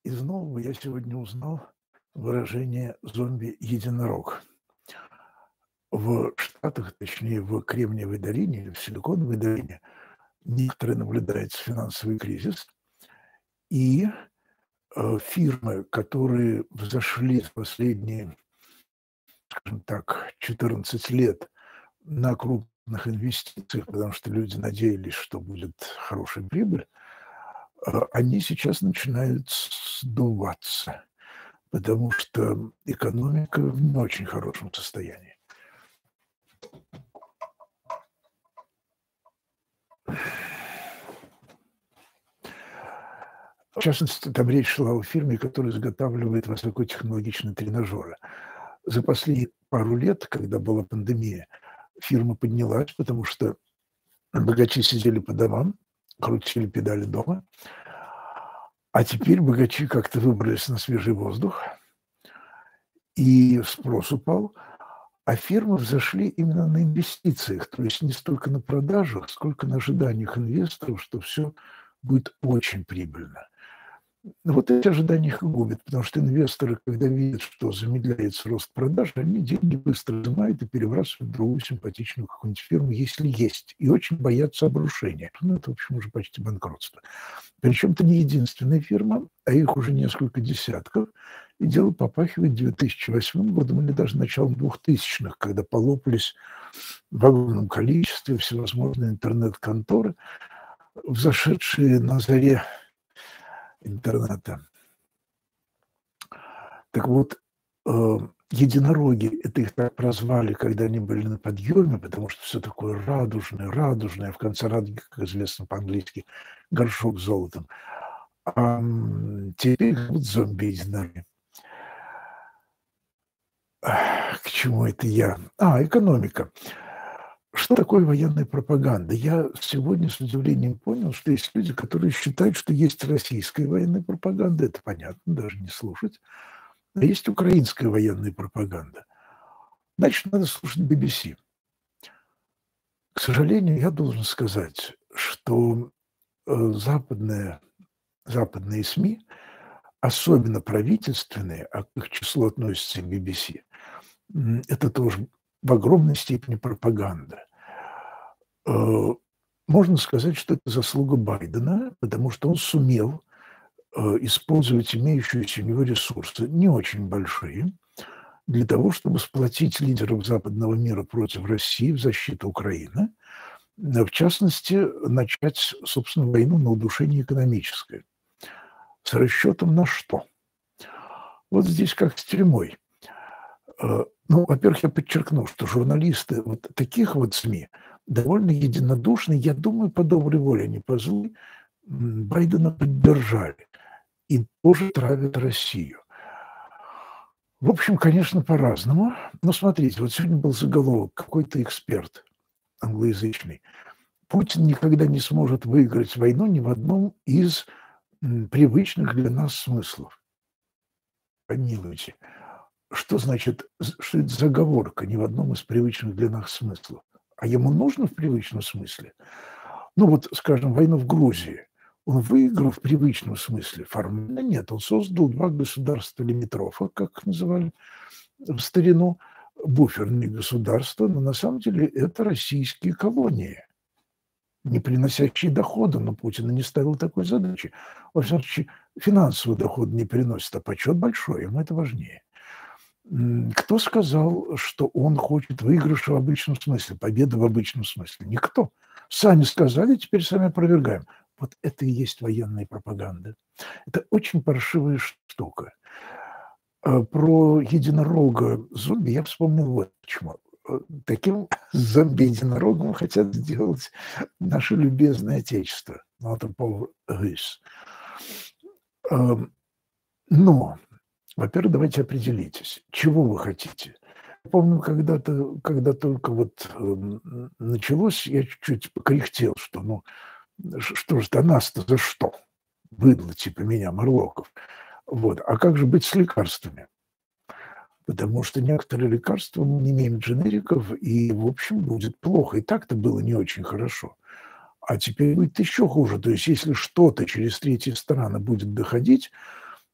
Из нового я сегодня узнал выражение "зомби-единорог". В Штатах, точнее, в Кремниевой долине или в Силиконовой долине некоторый наблюдается финансовый кризис, и, фирмы, которые взошли за последние, скажем так, 14 лет на крупных инвестициях, потому что люди надеялись, что будет хорошая прибыль, они сейчас начинают сдуваться, потому что экономика в не очень хорошем состоянии. В частности, там речь шла о фирме, которая изготавливает высокотехнологичные тренажеры. За последние пару лет, когда была пандемия, фирма поднялась, потому что богачи сидели по домам, крутили педали дома, а теперь богачи как-то выбрались на свежий воздух, и спрос упал, а фирмы взошли именно на инвестициях, то есть не столько на продажах, сколько на ожиданиях инвесторов, что все будет очень прибыльно. Вот эти ожидания их и губят, потому что инвесторы, когда видят, что замедляется рост продаж, они деньги быстро изымают и перебрасывают в другую симпатичную какую-нибудь фирму, если есть, и очень боятся обрушения. Ну, это, в общем, уже почти банкротство. Причем это не единственная фирма, а их уже несколько десятков, и дело попахивает 2008 годом или даже началом 2000-х, когда полопались в огромном количестве всевозможные интернет-конторы, взошедшие на заре интернета. Так вот, единороги — это их так прозвали, когда они были на подъеме, потому что все такое радужное, радужное, в конце радуги, как известно по-английски, горшок с золотом. Теперь вот зомби-единороги. К чему это я? Экономика. Что такое военная пропаганда? Я сегодня с удивлением понял, что есть люди, которые считают, что есть российская военная пропаганда. Это понятно, даже не слушать. А есть украинская военная пропаганда. Значит, надо слушать BBC. К сожалению, я должен сказать, что западные СМИ, особенно правительственные, а к их числу относится и BBC, это тоже в огромной степени пропаганда. Э, Можно сказать, что это заслуга Байдена, потому что он сумел использовать имеющиеся у него ресурсы, не очень большие, для того, чтобы сплотить лидеров западного мира против России в защиту Украины, в частности, начать, собственно, войну на удушение экономическое. С расчетом на что? Вот здесь как с тюрьмой. Ну, во-первых, я подчеркну, что журналисты вот таких вот СМИ довольно единодушны, я думаю, по доброй воле, а не по злой, Байдена поддержали и тоже травят Россию. В общем, конечно, по-разному. Но смотрите, вот сегодня был заголовок, какой-то эксперт англоязычный. Путин никогда не сможет выиграть войну ни в одном из привычных для нас смыслов. Помилуйте. Что значит, что это заговорка ни в одном из привычных для нас смыслов? А ему нужно в привычном смысле? Ну вот, скажем, войну в Грузии. Он выиграл в привычном смысле? Формально нет. Он создал два государства лимитрофа, как их называли в старину, буферные государства, но на самом деле это российские колонии, не приносящие дохода, но Путин и не ставил такой задачи. Во всяком случае, финансовый доход не приносит, а почет большой, ему это важнее. Кто сказал, что он хочет выигрыша в обычном смысле, победы в обычном смысле? Никто. Сами сказали, теперь сами опровергаем. Вот это и есть военная пропаганда. Это очень паршивая штука. Про единорога-зомби я вспомнил вот почему. Таким зомби-единорогом хотят сделать наше любезное отечество. Notre pauvre Russe. Но, во-первых, давайте определитесь, чего вы хотите. Я помню, когда-то, когда только вот началось, я чуть-чуть покряхтел, что что же, нас-то за что? Быдло типа меня, Марлоков. Вот. А как же быть с лекарствами? Потому что некоторые лекарства мы не имеем дженериков, и, в общем, будет плохо. И так-то было не очень хорошо. А теперь будет еще хуже. То есть если что-то через третьи страны будет доходить,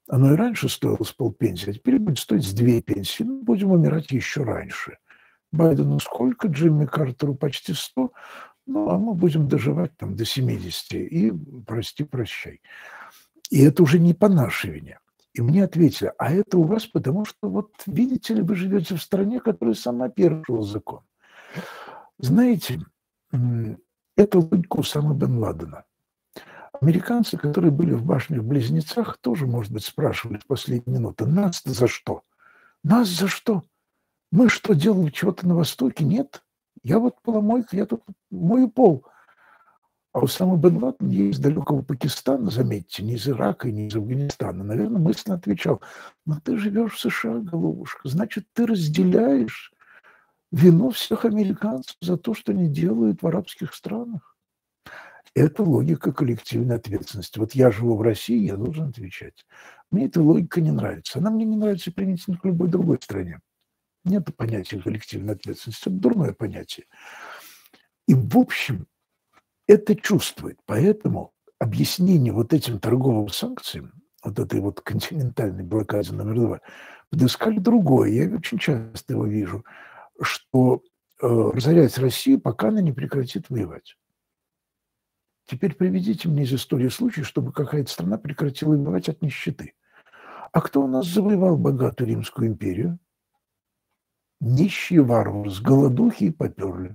Оно и раньше стоило с полпенсии, а теперь будет стоить с 2 пенсии. Ну, будем умирать еще раньше. Байдену сколько, Джимми Картеру почти 100, ну, а мы будем доживать там до 70 и прости-прощай. И это уже не по нашей вине. И мне ответили: а это у вас потому, что вот видите ли, вы живете в стране, которая сама первого закон. Знаете, это логика Усамы бен Ладена. Американцы, которые были в башнях-близнецах, тоже, может быть, спрашивали в последние минуты: нас-то за что? Нас за что? Мы что, делаем чего-то на Востоке? Нет. Я вот поломойка, я тут мою пол. А Усама бен Ладен не из далекого Пакистана, заметьте, не из Ирака и не из Афганистана. Наверное, мысленно отвечал: но ты живешь в США, голубушка, значит, ты разделяешь вину всех американцев за то, что они делают в арабских странах. Это логика коллективной ответственности. Вот я живу в России, я должен отвечать. Мне эта логика не нравится. Она мне не нравится применительно к любой другой стране. Нет понятия коллективной ответственности. Это дурное понятие. И, в общем, это чувствует. Поэтому объяснение вот этим торговым санкциям, вот этой вот континентальной блокаде номер 2, подыскали другое. Я очень часто его вижу, что разорять Россию, пока она не прекратит воевать. Теперь приведите мне из истории случай, чтобы какая-то страна прекратила воевать от нищеты. А кто у нас завоевал богатую Римскую империю? Нищие варвары с голодухи и поперли.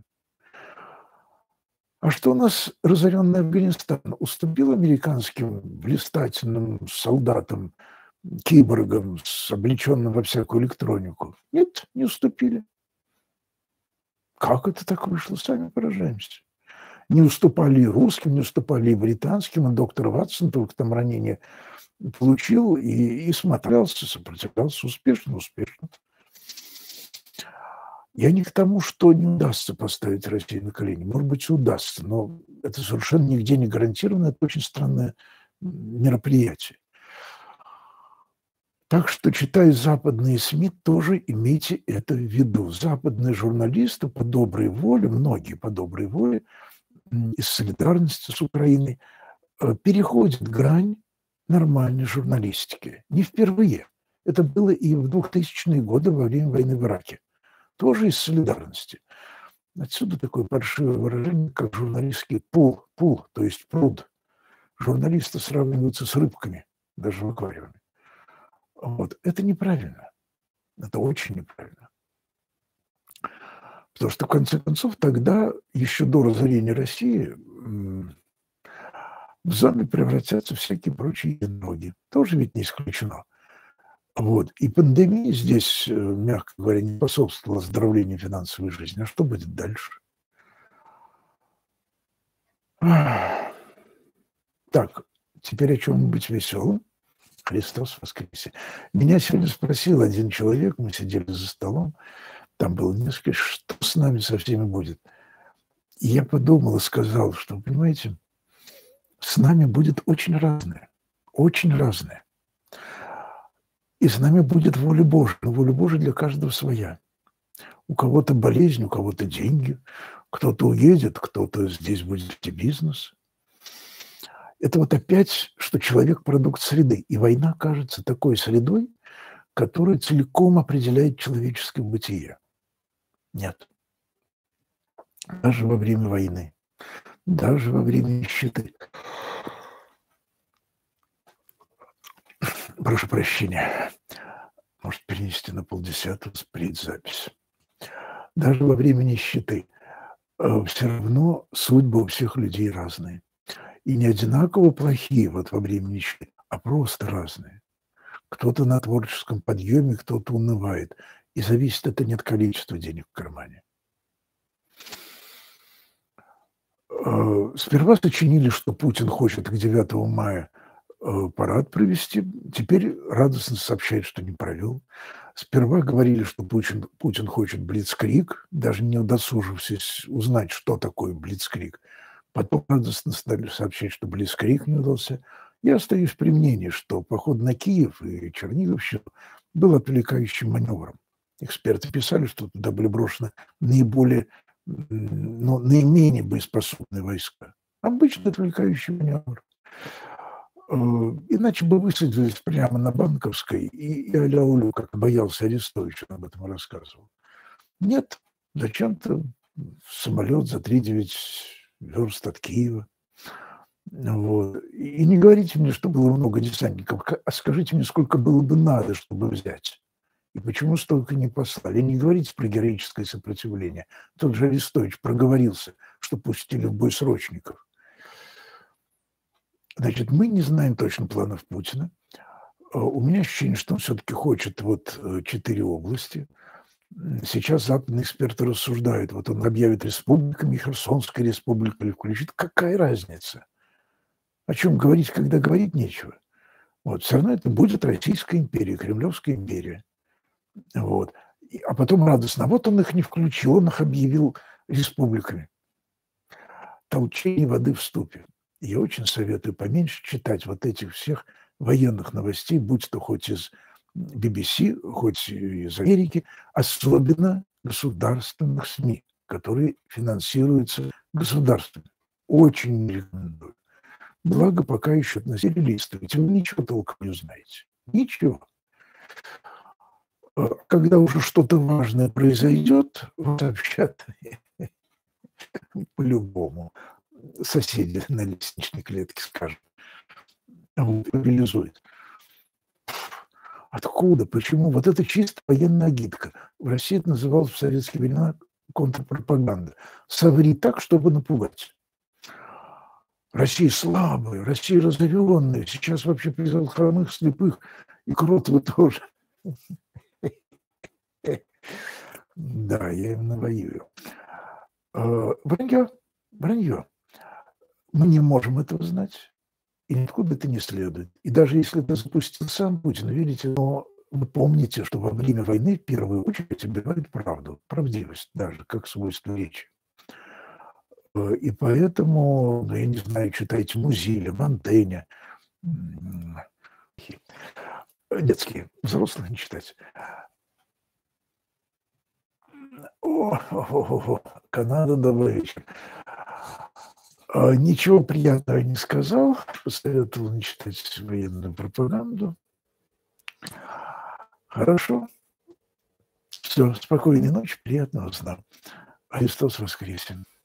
А что у нас разоренный Афганистан уступил американским блистательным солдатам, киборгам, облеченным во всякую электронику? Нет, не уступили. Как это так вышло? Сами поражаемся. Не уступали и русским, не уступали и британским, и доктор Ватсон только там ранение получил и смотрелся, сопротивлялся успешно. Я не к тому, что не удастся поставить Россию на колени. Может быть, и удастся, но это совершенно нигде не гарантировано. Это очень странное мероприятие. Так что, читая западные СМИ, тоже имейте это в виду. Западные журналисты по доброй воле, многие по доброй воле, из солидарности с Украиной, переходят грань нормальной журналистики. Не впервые. Это было и в 2000-е годы во время войны в Ираке. Тоже из солидарности. Отсюда такое паршивое выражение, как журналистский пул, то есть пруд. Журналисты сравниваются с рыбками, даже в аквариуме. Вот. Это неправильно. Это очень неправильно. Потому что, в конце концов, тогда, еще до разорения России, в зомби превратятся всякие прочие единороги. Тоже ведь не исключено. Вот. И пандемия здесь, мягко говоря, не способствовала оздоровлению финансовой жизни. А что будет дальше? Так, теперь о чем-нибудь веселом. Христос воскресе. Меня сегодня спросил один человек, мы сидели за столом, там было несколько, что с нами со всеми будет. И я подумал и сказал, что, понимаете, с нами будет очень разное. Очень разное. И с нами будет воля Божия. Но воля Божия для каждого своя. У кого-то болезнь, у кого-то деньги, кто-то уедет, кто-то здесь будет вести бизнес. Это вот опять, что человек – продукт среды. И война кажется такой средой, которая целиком определяет человеческое бытие. Нет. Даже во время войны, даже во время нищеты. Прошу прощения. Может, перенести на 9:30 сплит запись. Даже во время нищеты все равно судьбы у всех людей разные. И не одинаково плохие вот во время нищеты, а просто разные. Кто-то на творческом подъеме, кто-то унывает. И зависит это не от количества денег в кармане. Сперва сочинили, что Путин хочет к 9 мая парад провести. Теперь радостно сообщает, что не провел. Сперва говорили, что Путин хочет блицкриг, даже не удосужившись узнать, что такое блицкриг. Потом радостно стали сообщать, что блицкриг не удался. Я остаюсь при мнении, что поход на Киев и Черниговщину был отвлекающим маневром. Эксперты писали, что туда были брошены наиболее, наименее боеспособные войска. Обычно отвлекающий маневр. Иначе бы высадились прямо на Банковской и аля-улю, как боялся Арестович, он об этом рассказывал. Нет, зачем-то самолет за 3-9 верст от Киева. Вот. И не говорите мне, что было много десантников, а скажите мне, сколько было бы надо, чтобы взять. И почему столько не послали? И не говорите про героическое сопротивление. Тот же Арестович проговорился, что пустили в бой срочников. Значит, мы не знаем точно планов Путина. У меня ощущение, что он все-таки хочет 4 области. Сейчас западные эксперты рассуждают, вот он объявит республиками, Херсонская республика или включит. Какая разница? О чем говорить, когда говорить нечего? Вот, все равно это будет Российская империя, Кремлевская империя. Вот. А потом радостно, вот он их не включил, он их объявил республиками. Толчение воды в ступе. Я очень советую поменьше читать вот этих всех военных новостей, будь то хоть из BBC, хоть из Америки, особенно государственных СМИ, которые финансируются государством. Очень не рекомендую. Благо, пока еще относили листовать, вы ничего толком не узнаете. Ничего. Когда уже что-то важное произойдет, сообщат по-любому. Соседи на лестничной клетке, скажем, мобилизует. Откуда? Почему? Вот это чисто военная агитка. В России это называлось в советские времена контрпропаганда. Соври так, чтобы напугать. Россия слабая, Россия разоренная. Сейчас вообще призвал хромых, слепых. И Кротова тоже. Да, я именно воюю. Вранье. Вранье. Мы не можем этого знать. И никуда это не следует. И даже если это запустил сам Путин, видите, но вы помните, что во время войны в первую очередь убивают правду, правдивость даже, как свойство речи. И поэтому, ну, я не знаю, читайте Музиля, Монтэня, детские, взрослых не читать. Канада, добрый вечер. Ничего приятного не сказал, посоветовал не читать военную пропаганду. Хорошо. Все, спокойной ночи, приятного сна. Христос воскресе.